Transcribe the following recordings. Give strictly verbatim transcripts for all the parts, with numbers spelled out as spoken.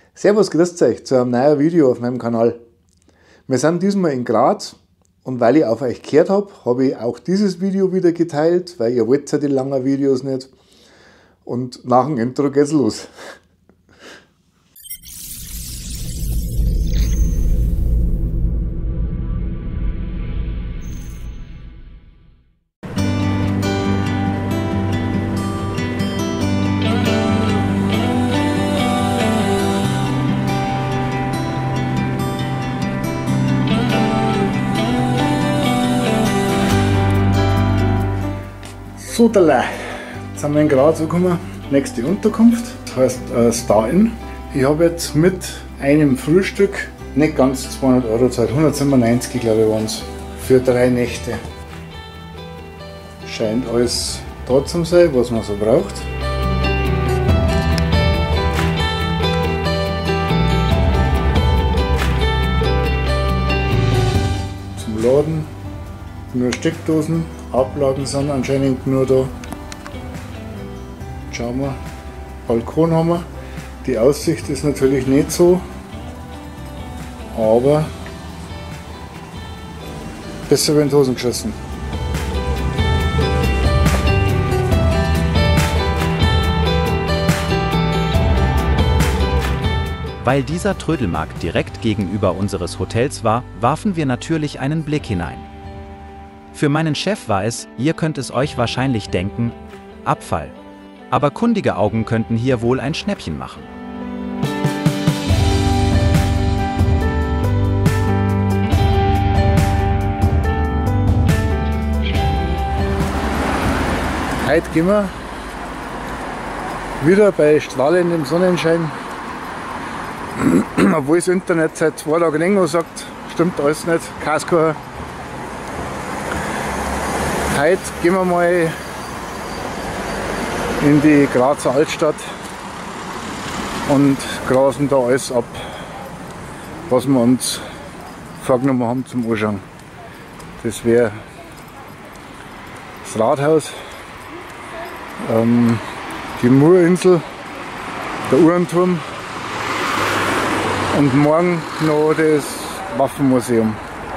Servus, grüßt euch zu einem neuen Video auf meinem Kanal. Wir sind diesmal in Graz und weil ich auf euch gehört habe, habe ich auch dieses Video wieder geteilt, weil ihr wollt ja die langen Videos nicht. Und nach dem Intro geht's los. So, da jetzt sind wir in Graz angekommen. Nächste Unterkunft, das heißt äh, Star Inn. Ich habe jetzt mit einem Frühstück nicht ganz zweihundert Euro gezahlt, hundertsiebenundneunzig glaube ich waren es, für drei Nächte. Scheint alles da zu sein, was man so braucht. Zum Laden nur Steckdosen. Ablagen sind anscheinend nur da. Schauen wir, Balkon haben wir. Die Aussicht ist natürlich nicht so, aber besser wie in die Hosen geschossen. Weil dieser Trödelmarkt direkt gegenüber unseres Hotels war, warfen wir natürlich einen Blick hinein. Für meinen Chef war es, ihr könnt es euch wahrscheinlich denken, Abfall. Aber kundige Augen könnten hier wohl ein Schnäppchen machen. Heute gehen wir wieder bei strahlendem Sonnenschein. Obwohl das Internet seit zwei Tagen länger sagt, stimmt alles nicht, Kaskocher. Heute gehen wir mal in die Grazer Altstadt und grasen da alles ab, was wir uns vorgenommen haben zum Anschauen. Das wäre das Rathaus, ähm, die Murinsel, der Uhrenturm und morgen noch das Waffenmuseum.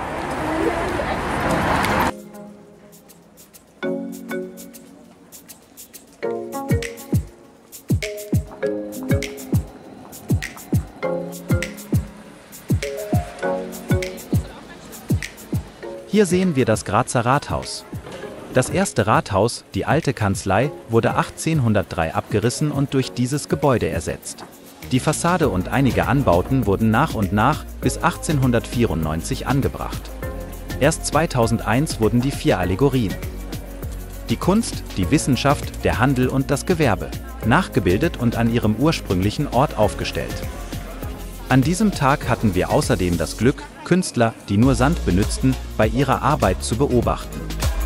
Hier sehen wir das Grazer Rathaus. Das erste Rathaus, die alte Kanzlei, wurde achtzehnhundertdrei abgerissen und durch dieses Gebäude ersetzt. Die Fassade und einige Anbauten wurden nach und nach bis achtzehnhundertvierundneunzig angebracht. Erst zweitausendeins wurden die vier Allegorien. Die Kunst, die Wissenschaft, der Handel und das Gewerbe, nachgebildet und an ihrem ursprünglichen Ort aufgestellt. An diesem Tag hatten wir außerdem das Glück, Künstler, die nur Sand benützten, bei ihrer Arbeit zu beobachten.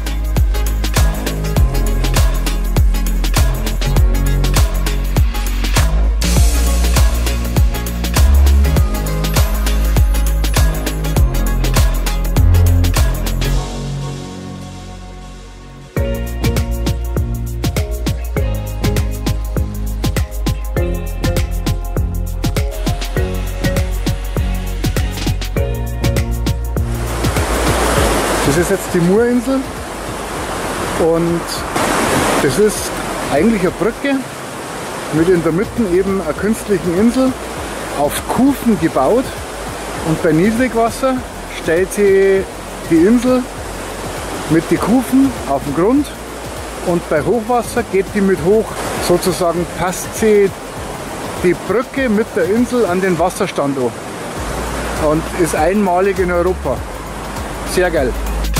Das ist jetzt die Murinsel und das ist eigentlich eine Brücke mit in der Mitte eben einer künstlichen Insel auf Kufen gebaut und bei Niedrigwasser stellt sie die Insel mit den Kufen auf den Grund und bei Hochwasser geht die mit hoch, sozusagen passt sie die Brücke mit der Insel an den Wasserstand an und ist einmalig in Europa. Sehr geil.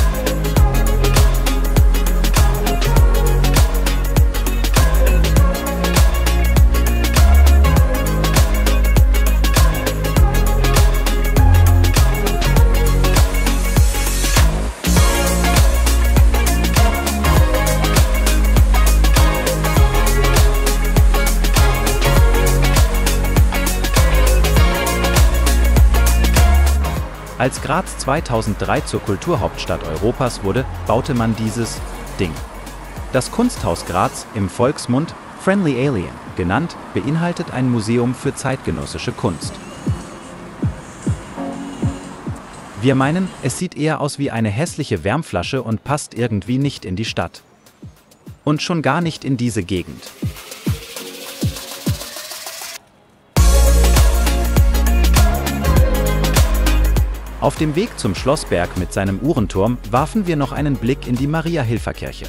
Als Graz zweitausenddrei zur Kulturhauptstadt Europas wurde, baute man dieses Ding. Das Kunsthaus Graz, im Volksmund Friendly Alien. genannt, beinhaltet ein Museum für zeitgenössische Kunst. Wir meinen, es sieht eher aus wie eine hässliche Wärmflasche und passt irgendwie nicht in die Stadt. Und schon gar nicht in diese Gegend. Auf dem Weg zum Schlossberg mit seinem Uhrenturm warfen wir noch einen Blick in die Maria-Hilfer-Kirche.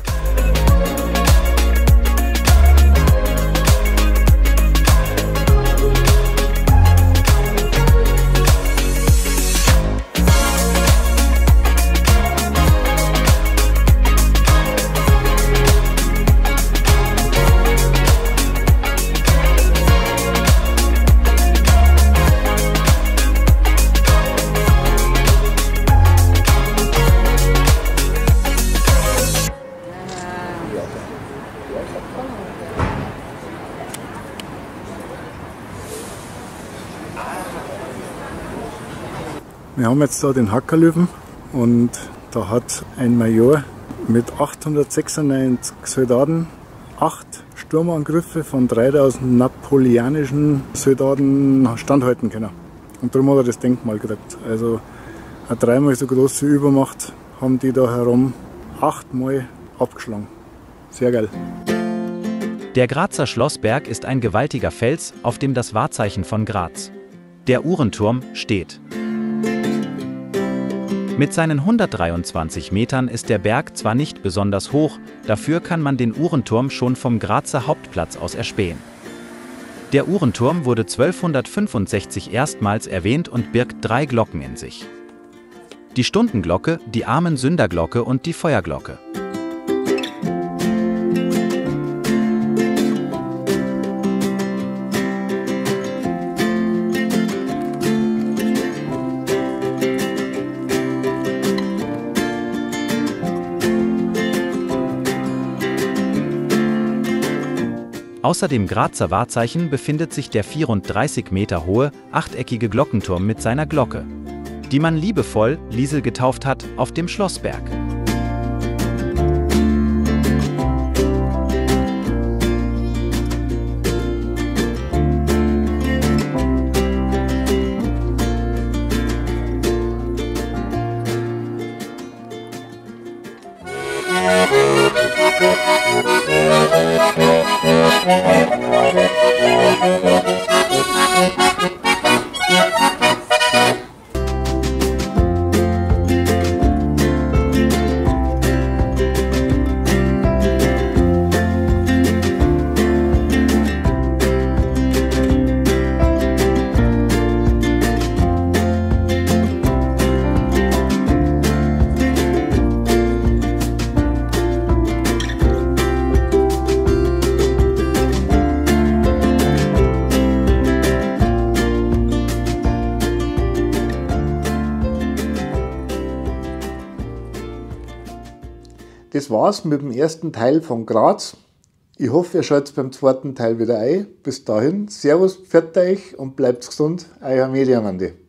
Wir haben jetzt da den Hackerlöwen und da hat ein Major mit achthundertsechsundneunzig Soldaten acht Sturmangriffe von dreitausend napoleonischen Soldaten standhalten können. Und darum hat er das Denkmal gekriegt. Also eine dreimal so große Übermacht haben die da herum achtmal abgeschlagen. Sehr geil. Der Grazer Schlossberg ist ein gewaltiger Fels, auf dem das Wahrzeichen von Graz, der Uhrenturm, steht. Mit seinen hundertdreiundzwanzig Metern ist der Berg zwar nicht besonders hoch, dafür kann man den Uhrenturm schon vom Grazer Hauptplatz aus erspähen. Der Uhrenturm wurde zwölfhundertfünfundsechzig erstmals erwähnt und birgt drei Glocken in sich. Die Stundenglocke, die Armen-Sünder-Glocke und die Feuerglocke. Außer dem Grazer Wahrzeichen befindet sich der vierunddreißig Meter hohe, achteckige Glockenturm mit seiner Glocke, die man liebevoll Liesel getauft hat, auf dem Schlossberg. Das war's mit dem ersten Teil von Graz. Ich hoffe, ihr schaltet beim zweiten Teil wieder ein. Bis dahin, Servus, pfiat euch und bleibt gesund, euer Mediamandi.